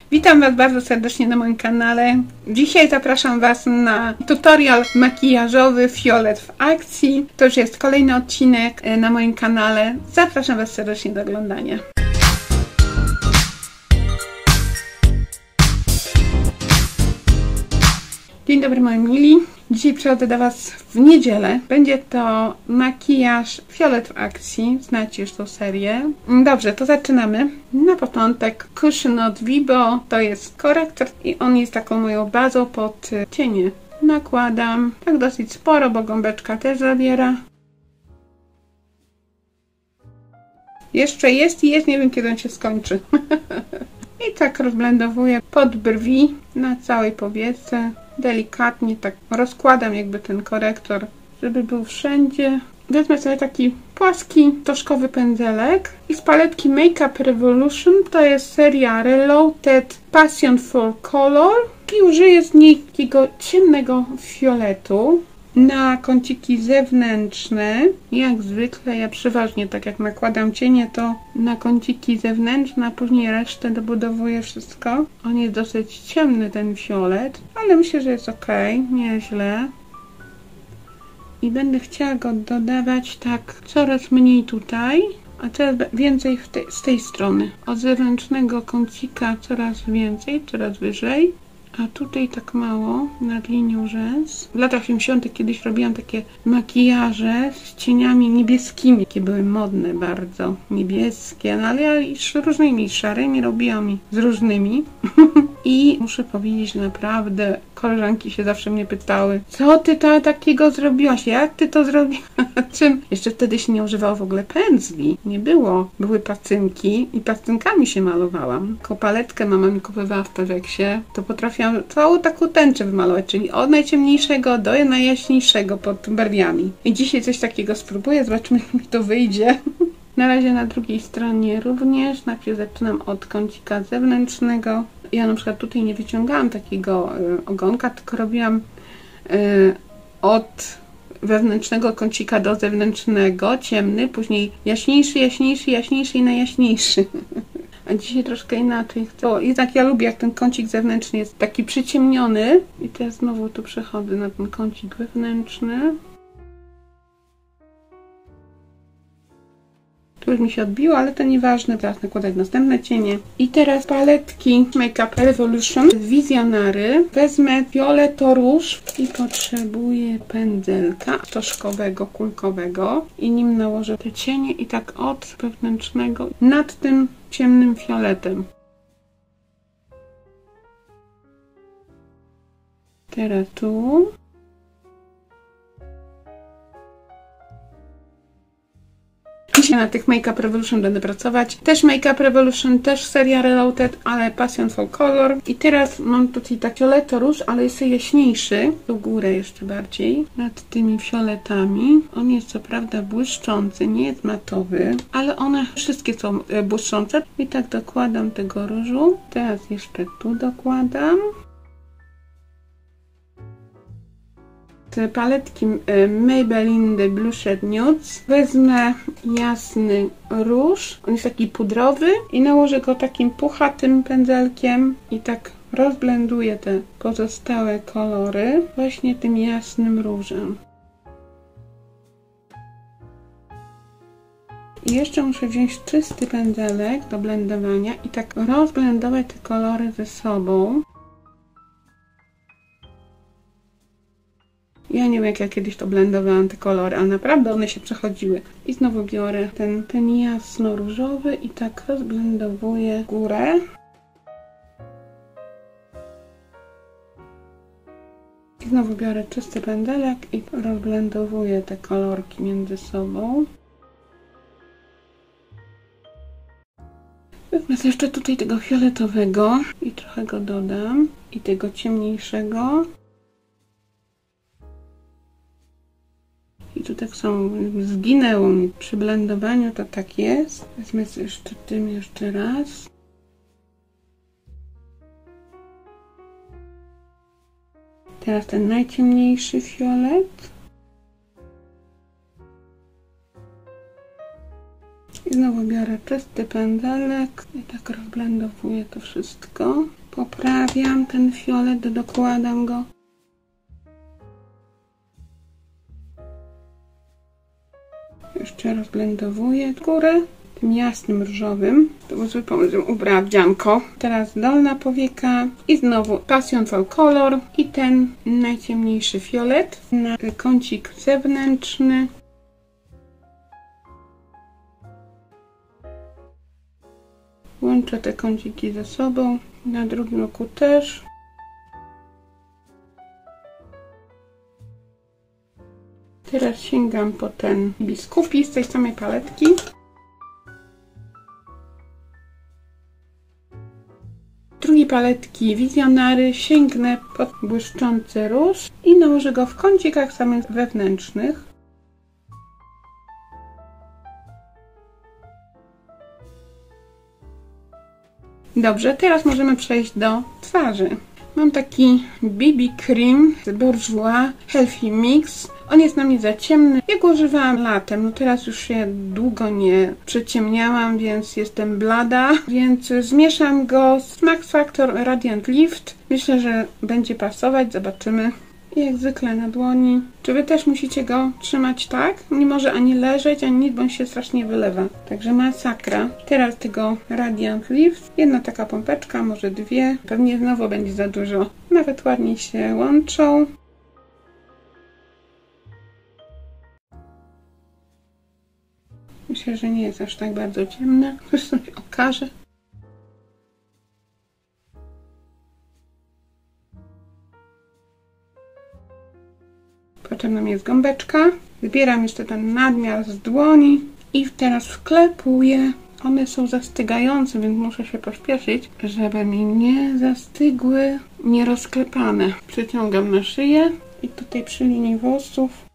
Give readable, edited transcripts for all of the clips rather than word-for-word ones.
Witam Was bardzo serdecznie na moim kanale. Dzisiaj zapraszam Was na tutorial makijażowy Fiolet w akcji. To już jest kolejny odcinek na moim kanale. Zapraszam Was serdecznie do oglądania. Dzień dobry moi mili. Dzisiaj przychodzę do Was w niedzielę. Będzie to makijaż Fiolet w akcji. Znacie już tą serię. Dobrze, to zaczynamy. Na początek Cushion od Vibo. To jest korektor i on jest taką moją bazą pod cienie. Nakładam tak dosyć sporo, bo gąbeczka też zabiera. Jeszcze jest i jest, nie wiem kiedy on się skończy. I tak rozblendowuję pod brwi na całej powiece. Delikatnie tak rozkładam jakby ten korektor, żeby był wszędzie. Wezmę sobie taki płaski, tożkowy pędzelek i z paletki Make Up Revolution, to jest seria Reloaded Passion for Color i użyję z niej takiego ciemnego fioletu. Na kąciki zewnętrzne, jak zwykle, ja przeważnie tak jak nakładam cienie, to na kąciki zewnętrzne, a później resztę dobudowuję wszystko. On jest dosyć ciemny, ten fiolet, ale myślę, że jest ok, nieźle. I będę chciała go dodawać tak coraz mniej tutaj, a coraz więcej z tej strony. Od zewnętrznego kącika coraz więcej, coraz wyżej. A tutaj tak mało, nad linią rzęs. W latach 80. kiedyś robiłam takie makijaże z cieniami niebieskimi, jakie były modne bardzo, niebieskie, no ale ja z różnymi, szarymi robiłam i z różnymi. I muszę powiedzieć, naprawdę, koleżanki się zawsze mnie pytały, co ty takiego zrobiłaś, jak ty to zrobiłaś? Czym? Jeszcze wtedy się nie używało w ogóle pędzli, nie było. Były pacynki i pacynkami się malowałam. Taką paletkę mama mi kupowała w Peweksie, to potrafiłam całą taką tęczę wymalować, czyli od najciemniejszego do najjaśniejszego pod brwiami. I dzisiaj coś takiego spróbuję, zobaczymy jak mi to wyjdzie. Na razie na drugiej stronie również. Najpierw zaczynam od kącika zewnętrznego. Ja na przykład tutaj nie wyciągałam takiego ogonka, tylko robiłam od wewnętrznego kącika do zewnętrznego, ciemny, później jaśniejszy, jaśniejszy, jaśniejszy i najjaśniejszy. A dzisiaj troszkę inaczej chcę. O, i tak ja lubię, jak ten kącik zewnętrzny jest taki przyciemniony. I teraz znowu tu przechodzę na ten kącik wewnętrzny. Tu już mi się odbiło, ale to nieważne. Teraz nakładać następne cienie. I teraz paletki Make Up Revolution z Visionary. Wezmę Violetto Rouge i potrzebuję pędzelka tożkowego, kulkowego. I nim nałożę te cienie i tak od wewnętrznego nad tym ciemnym fioletem. Teraz tu. Dzisiaj na tych Make Up Revolution będę pracować. Też Make Up Revolution, też seria Reloaded, ale Passion for Color. I teraz mam tutaj tak Violetto Rouge, ale jest jaśniejszy. Do górę jeszcze bardziej. Nad tymi fioletami. On jest co prawda błyszczący, nie jest matowy, ale one wszystkie są błyszczące. I tak dokładam tego różu. Teraz jeszcze tu dokładam. Z paletki Maybelline The Blushed Nudes wezmę jasny róż, on jest taki pudrowy i nałożę go takim puchatym pędzelkiem i tak rozblenduję te pozostałe kolory właśnie tym jasnym różem. I jeszcze muszę wziąć czysty pędzelek do blendowania i tak rozblendować te kolory ze sobą. Ja nie wiem, jak ja kiedyś to blendowałam, te kolory, ale naprawdę one się przechodziły. I znowu biorę ten jasno-różowy i tak rozblendowuję górę. I znowu biorę czysty pędzelek i rozblendowuję te kolorki między sobą. Wezmę jeszcze tutaj tego fioletowego i trochę go dodam. I tego ciemniejszego. I tu tak są, zginęło mi przy blendowaniu, to tak jest. Wezmę sobie jeszcze tym jeszcze raz. Teraz ten najciemniejszy fiolet. I znowu biorę czysty pędzelek i tak rozblendowuję to wszystko. Poprawiam ten fiolet, dokładam go. Jeszcze rozblendowuję górę tym jasnym różowym. To był zły pomysł, ubrała wdzianko. Teraz dolna powieka i znowu Passion for Color i ten najciemniejszy fiolet na kącik zewnętrzny. Łączę te kąciki ze sobą, na drugim oku też. Teraz sięgam po ten biskupi z tej samej paletki. Drugiej paletki Wizjonary sięgnę pod błyszczący róż i nałożę go w kącikach samych wewnętrznych. Dobrze, teraz możemy przejść do twarzy. Mam taki BB Cream z Bourjois Healthy Mix. On jest na mnie za ciemny. Ja go używałam latem, no teraz już się długo nie przyciemniałam, więc jestem blada. Więc zmieszam go z Max Factor Radiant Lift. Myślę, że będzie pasować, zobaczymy. I jak zwykle na dłoni. Czy wy też musicie go trzymać tak? Nie może ani leżeć, ani nic, bo on się strasznie wylewa. Także masakra. Teraz tego Radiant Lift. Jedna taka pompeczka, może dwie. Pewnie znowu będzie za dużo. Nawet ładnie się łączą. Myślę, że nie jest aż tak bardzo ciemne. Zresztą się okaże. Potrzebna mi jest gąbeczka. Zbieram jeszcze ten nadmiar z dłoni i teraz wklepuję. One są zastygające, więc muszę się pośpieszyć, żeby mi nie zastygły, nie rozklepane. Przeciągam na szyję i tutaj przy linii włosów.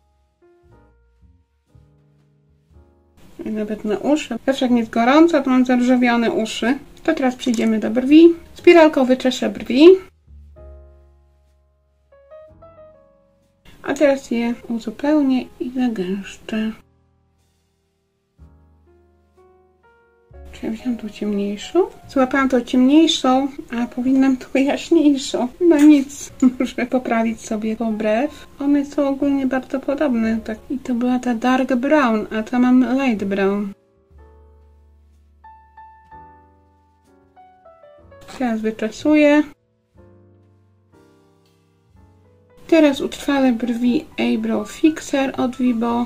I nawet na uszy. Zawsze jak mi jest gorąco, to mam zarżawione uszy. To teraz przejdziemy do brwi. Spiralką wyczeszę brwi. A teraz je uzupełnię i zagęszczę. Czy ja wziąłam tą ciemniejszą? Złapałam tą ciemniejszą, a powinnam tą jaśniejszą. No nic, muszę poprawić sobie pobrew. One są ogólnie bardzo podobne. Tak. I to była ta dark brown, a to mam light brown. Teraz wyczesuję. Teraz utrwalę brwi Eyebrow Fixer od Vibo.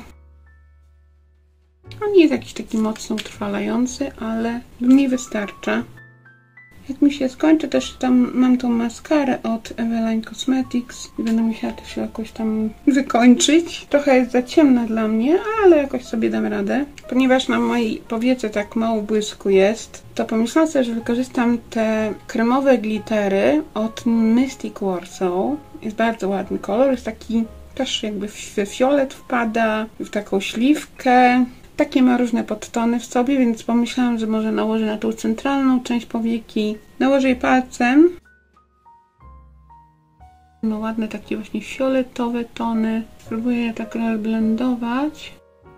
On nie jest jakiś taki mocno utrwalający, ale mi wystarcza. Jak mi się skończy, też tam mam tą maskarę od Eveline Cosmetics i będę musiała też jakoś tam wykończyć. Trochę jest za ciemna dla mnie, ale jakoś sobie dam radę. Ponieważ na mojej powiece tak mało błysku jest, to pomyślałam sobie, że wykorzystam te kremowe glittery od Mystic Warsaw. Jest bardzo ładny kolor, jest taki też jakby w fiolet wpada, w taką śliwkę. Takie ma różne podtony w sobie, więc pomyślałam, że może nałożę na tą centralną część powieki. Nałożę jej palcem. Ma ładne takie właśnie fioletowe tony. Spróbuję je tak rozblendować.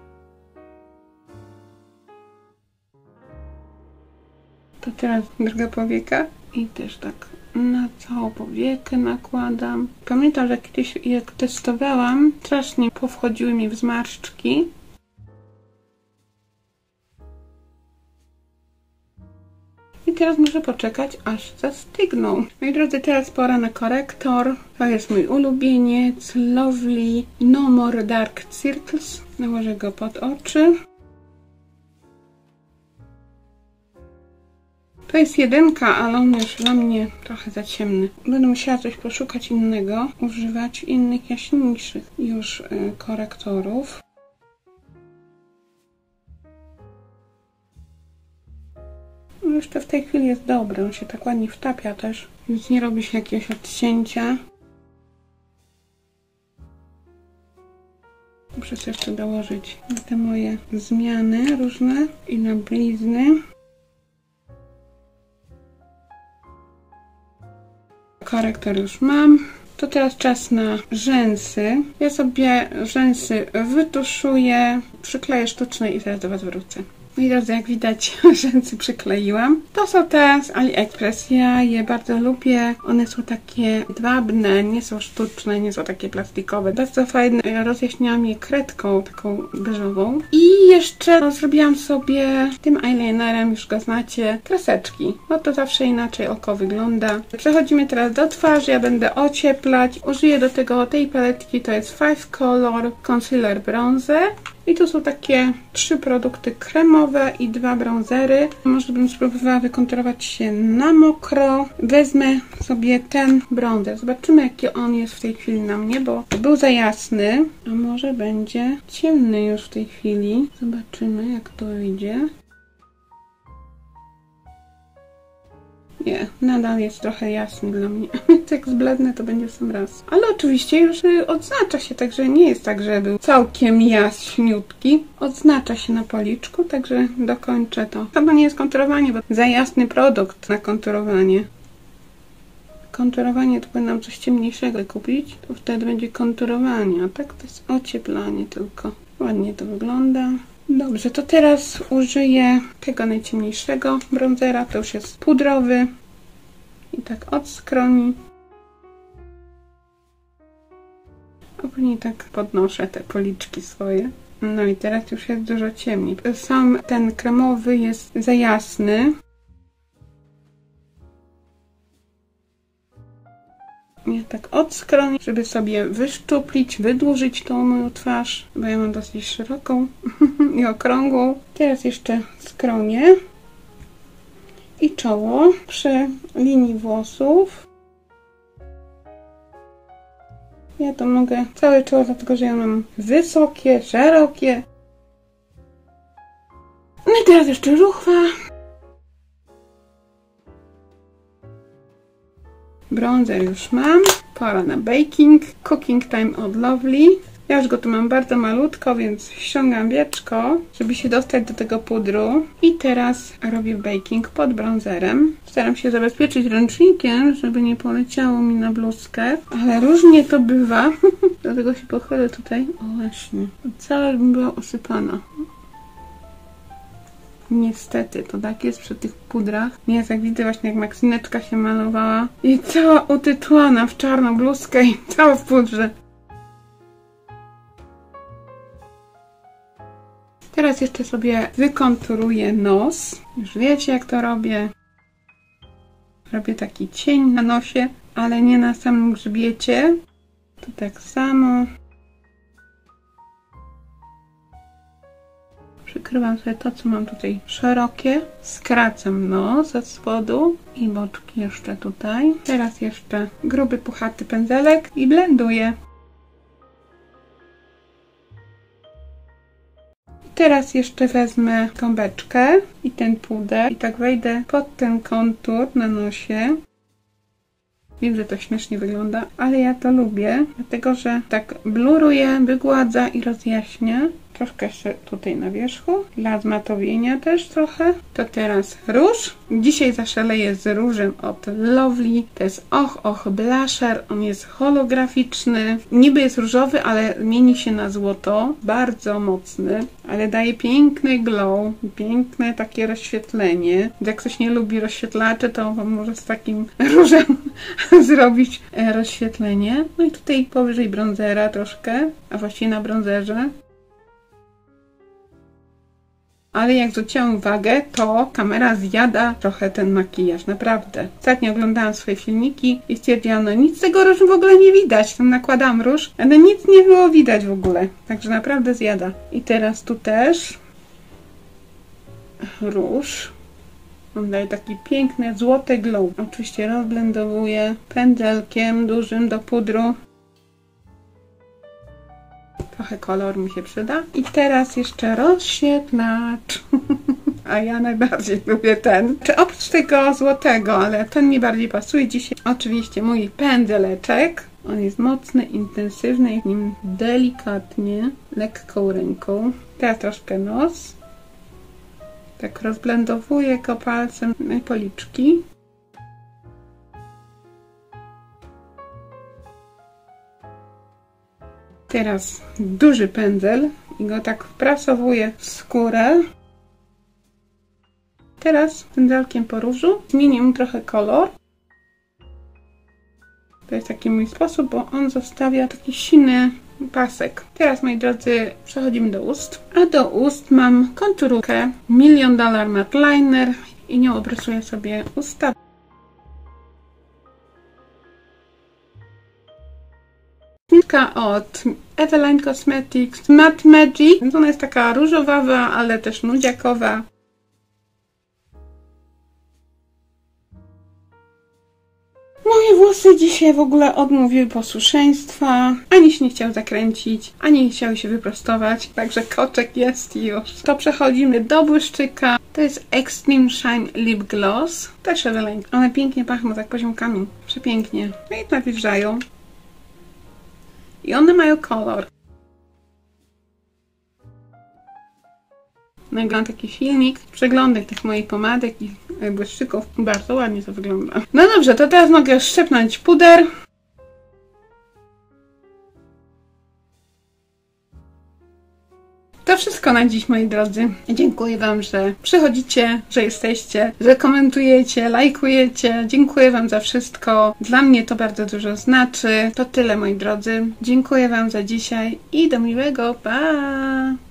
To teraz druga powieka. I też tak na całą powiekę nakładam. Pamiętam, że kiedyś jak testowałam, strasznie powchodziły mi w zmarszczki. I teraz muszę poczekać, aż zastygną. Moi drodzy, teraz pora na korektor. To jest mój ulubieniec Lovely No More Dark Circles. Nałożę go pod oczy. To jest 1, ale on już dla mnie trochę za ciemny. Będę musiała coś poszukać innego, używać innych jaśniejszych już korektorów. No już to w tej chwili jest dobry, on się tak ładnie wtapia też, więc nie robi się jakiegoś odcięcia. Muszę sobie jeszcze dołożyć te moje zmiany różne i na blizny. Korektor już mam. To teraz czas na rzęsy. Ja sobie rzęsy wytuszuję, przykleję sztuczne i zaraz do Was wrócę. Moi drodzy, jak widać, rzęsy przykleiłam. To są te z AliExpress. Ja je bardzo lubię. One są takie dwabne, nie są sztuczne, nie są takie plastikowe. Bardzo fajne. Rozjaśniałam je kredką taką beżową. I jeszcze zrobiłam sobie tym eyelinerem, już go znacie, kreseczki. No to zawsze inaczej oko wygląda. Przechodzimy teraz do twarzy. Ja będę ocieplać. Użyję do tego tej paletki. To jest 5 Color Concealer Bronzer. I tu są takie 3 produkty kremowe i 2 bronzery. Może bym spróbowała wykonturować się na mokro. Wezmę sobie ten bronzer. Zobaczymy, jaki on jest w tej chwili na mnie, bo był za jasny. A może będzie ciemny już w tej chwili. Zobaczymy, jak to wyjdzie. Nie, nadal jest trochę jasny dla mnie. Jak zblednę, to będzie w sam raz. Ale oczywiście już odznacza się, także nie jest tak, że był całkiem jaśniutki. Odznacza się na policzku, także dokończę to. To nie jest konturowanie, bo za jasny produkt na konturowanie. Konturowanie to powinnam coś ciemniejszego kupić, to wtedy będzie konturowanie, a tak to jest ocieplanie tylko. Ładnie to wygląda. Dobrze, to teraz użyję tego najciemniejszego bronzera, to już jest pudrowy. I tak od skroni. A później tak podnoszę te policzki swoje. No i teraz już jest dużo ciemniej. Sam ten kremowy jest za jasny. Ja tak od skroni, żeby sobie wyszczuplić, wydłużyć tą moją twarz, bo ja mam dosyć szeroką i okrągłą. Teraz jeszcze skronie i czoło przy linii włosów. Ja to mogę całe czoło, dlatego że ja mam wysokie, szerokie. No i teraz jeszcze żuchwa. Bronzer już mam. Pora na baking. Cooking time od Lovely. Ja już go tu mam bardzo malutko, więc ściągam wieczko, żeby się dostać do tego pudru. I teraz robię baking pod bronzerem. Staram się zabezpieczyć ręcznikiem, żeby nie poleciało mi na bluzkę. Ale różnie to bywa. Dlatego się pochylę tutaj. O właśnie. Cała bym była osypana. Niestety, to tak jest przy tych pudrach. Nie jest jak widzę właśnie jak Maksineczka się malowała. I cała utytułana w czarną bluzkę i cała w pudrze. Teraz jeszcze sobie wykonturuję nos. Już wiecie, jak to robię. Robię taki cień na nosie, ale nie na samym grzbiecie. To tak samo. Przykrywam sobie to, co mam tutaj szerokie. Skracam nos od spodu i boczki jeszcze tutaj. Teraz jeszcze gruby, puchaty pędzelek i blenduję. Teraz jeszcze wezmę gąbeczkę i ten puder i tak wejdę pod ten kontur na nosie. Wiem, że to śmiesznie wygląda, ale ja to lubię, dlatego że tak bluruje, wygładza i rozjaśnia. Troszkę jeszcze tutaj na wierzchu. Dla zmatowienia też trochę. To teraz róż. Dzisiaj zaszaleję z różem od Lovely. To jest Och Blusher. On jest holograficzny. Niby jest różowy, ale mieni się na złoto. Bardzo mocny, ale daje piękny glow. Piękne takie rozświetlenie. Jak ktoś nie lubi rozświetlaczy, to może z takim różem zrobić rozświetlenie. No i tutaj powyżej bronzera troszkę, a właściwie na bronzerze. Ale jak zwróciłam uwagę, to kamera zjada trochę ten makijaż, naprawdę. Ostatnio oglądałam swoje filmiki i stwierdziłam, no nic z tego różu w ogóle nie widać. Tam nakładałam róż, ale nic nie było widać w ogóle. Także naprawdę zjada. I teraz tu też róż. On daje taki piękny, złoty glow. Oczywiście rozblendowuję pędzelkiem dużym do pudru. Trochę kolor mi się przyda. I teraz jeszcze rozświetlacz. A ja najbardziej lubię ten. Czy oprócz tego złotego, ale ten mi bardziej pasuje dzisiaj. Oczywiście mój pędzeleczek. On jest mocny, intensywny i nim delikatnie, lekką ręką. Teraz troszkę nos. Tak rozblendowuję go palcem na policzki. Teraz duży pędzel i go tak wprasowuję w skórę. Teraz pędzelkiem po różu zmienię mu trochę kolor. To jest taki mój sposób, bo on zostawia taki silny pasek. Teraz, moi drodzy, przechodzimy do ust. A do ust mam konturówkę $1 Million Matte Liner i nią obrysuję sobie usta. Nitka od Eveline Cosmetics Matte Magic. Ona jest taka różowawa, ale też nudziakowa. Moje włosy dzisiaj w ogóle odmówiły posłuszeństwa. Ani się nie chciał zakręcić, ani nie chciały się wyprostować. Także koczek jest już. To przechodzimy do błyszczyka. To jest Extreme Shine Lip Gloss. Też Eveline. One pięknie pachną, tak poziomkami. Przepięknie. No i nawilżają. I one mają kolor. Nagram taki filmik, przeglądek tych moich pomadek i błyszczyków. Bardzo ładnie to wygląda. No dobrze, to teraz mogę szczepnąć puder. To wszystko na dziś, moi drodzy. Dziękuję Wam, że przychodzicie, że jesteście, że komentujecie, lajkujecie. Dziękuję Wam za wszystko. Dla mnie to bardzo dużo znaczy. To tyle, moi drodzy. Dziękuję Wam za dzisiaj i do miłego. Pa!